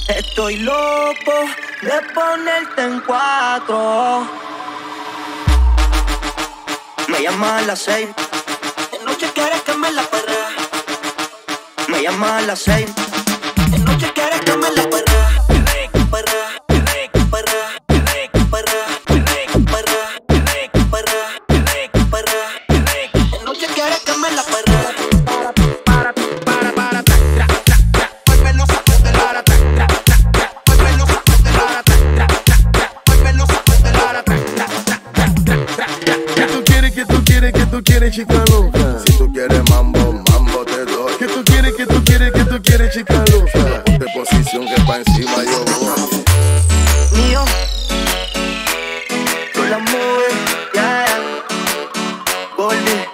Estoy loco de ponerte en cuatro. Me llama a las 6. De noche quieres que me la perrea. Me llama a las 6. De noche quieres que me la perrea. Chica loca, si tú quieres mambo, mambo te doy. ¿Qué tú quieres, chica loca? Ponte posición que pa' encima yo voy. Mío, tú la mueves, yeah, Goldie.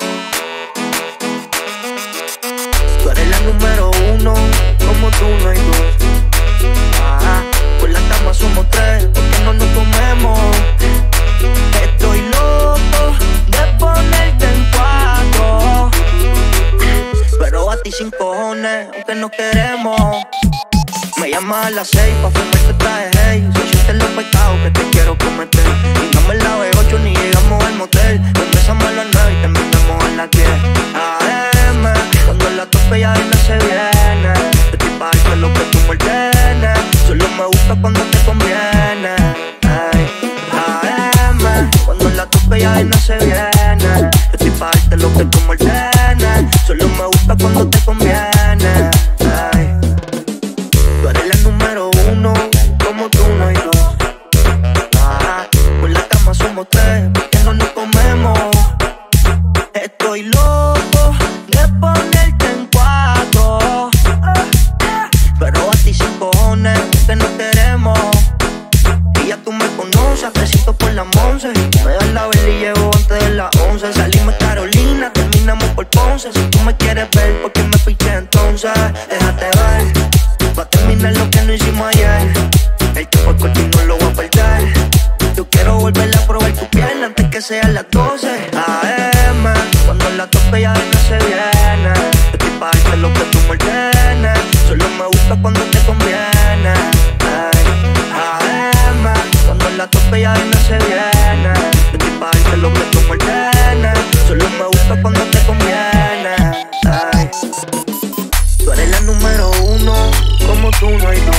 Tú eres la número uno, como tú no hay dos. Por la cama somos tres, porque no nos comemos. Estoy loco de ponerte en cuatro, pero a ti sin cojones, aunque no queremos. Me llama a las 6 pa' fumarte traje, hey. Si sientes los pecados que te quiero cometer. Llegamos a la B8 ni llegamos al motel. Empezamos a las 9 y terminamos a las 10 AM. Cuando la tope ya no se viene. Yo estoy pa' darte lo que tú me ordenes. Solo me gusta cuando te conviene. Ay, AM. Cuando la tope ya no se viene. Yo estoy pa' darte lo que tú me ordenes. Solo me gusta cuando te conviene. Ay. Tú eres la número uno, como tú no hay dos. Por la cama somos tres, porque no nos comemos. Estoy loco de ponerte en cuatro, pero a ti sin cojones, que no queremos. Y ya tú me conoces, fresito por las 11. Me das la vela y llego antes de las 11. Salimos Carolina, terminamos por Ponce. Si tú me quieres ver, ¿por qué me piché entonces? Déjate ver. Va a terminar lo que no hicimos ayer. El tiempo es corto y no lo voy a perder. Yo quiero volver a probar tu piel antes que sean las 12 AM. Cuando la tope ya no se viene. Yo estoy pa' darte lo que tú me ordenes. Solo me gusta cuando te conviene. Ay, AM. Cuando la tope ya no se viene. Yo estoy pa' darte lo que tú me ordenes. Solo me gusta cuando te conviene. Ay. Tú eres la número uno, como tú no hay dos.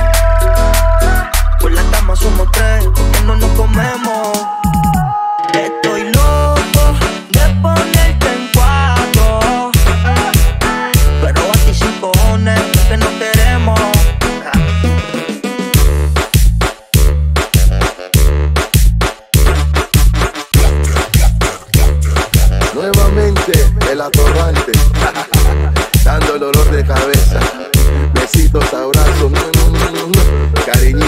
Por la cama somos tres, porque no nos comemos. Estoy loco de ponerte en cuatro, pero a ti sin cojones, que no queremos. Nuevamente el atorrante, dando el dolor de cabeza. Besitos, abrazos, cariñito.